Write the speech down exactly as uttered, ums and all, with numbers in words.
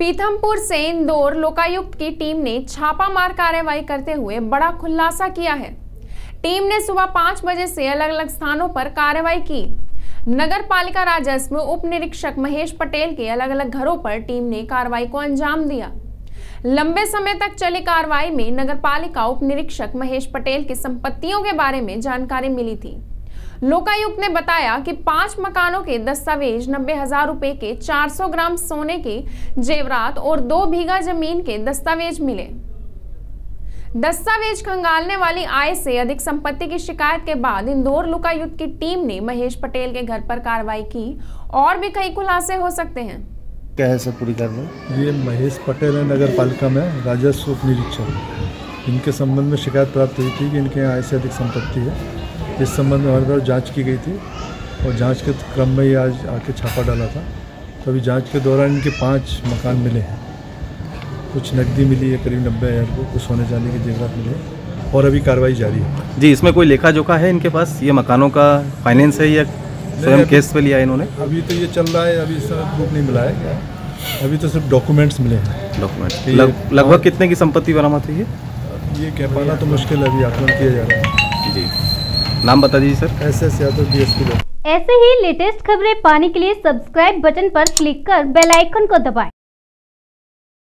पीथमपुर से इंदौर लोकायुक्त की टीम ने छापामार कार्रवाई करते हुए बड़ा खुलासा किया है। टीम ने सुबह पाँच बजे से अलग अलग स्थानों पर कार्रवाई की। नगर पालिका राजस्व उप निरीक्षक महेश पटेल के अलग अलग घरों पर टीम ने कार्रवाई को अंजाम दिया। लंबे समय तक चली कार्रवाई में नगर पालिका उप निरीक्षक महेश पटेल की संपत्तियों के बारे में जानकारी मिली थी। लोकायुक्त ने बताया कि पांच मकानों के दस्तावेज, नब्बे हजार रुपए के चार सौ ग्राम सोने के जेवरात और दो बीघा जमीन के दस्तावेज मिले। दस्तावेज खंगालने वाली आय से अधिक संपत्ति की शिकायत के बाद इंदौर लोकायुक्त की टीम ने महेश पटेल के घर पर कार्रवाई की और भी कई खुलासे हो सकते हैं। क्या है सब पूरी कार्रवाई? ये महेश पटेल है, नगर पालिका में राजस्व उप निरीक्षक। इनके संबंध में शिकायत प्राप्त हुई थी कि इनके यहाँ आय से अधिक संपत्ति है। इस संबंध में हमारे द्वारा जांच की गई थी और जांच के क्रम में ही आज आके छापा डाला था। तो अभी जांच के दौरान इनके पांच मकान मिले हैं। कुछ नकदी मिली है करीब नब्बे हज़ार रुपये, कुछ सोने चांदी के जेवरात मिले और अभी कार्रवाई जारी है। जी, इसमें कोई लेखा जोखा है इनके पास? ये मकानों का फाइनेंस है या स्वयं केस पे लिया है इन्होंने? अभी तो ये चल रहा है, अभी सब प्रूफ नहीं मिला है। अभी तो सिर्फ डॉक्यूमेंट्स मिले हैं। डॉक्यूमेंट लग, लगभग कितने की संपत्ति बरामद हुई है? ये कह पाना तो मुश्किल है, अभी आकलन किया जा रहा है। जी, नाम बता दीजिए sir. S S Yadav, D S P. ऐसे ही लेटेस्ट खबरें पाने के लिए सब्सक्राइब बटन पर क्लिक कर बेल आइकन को दबाएं।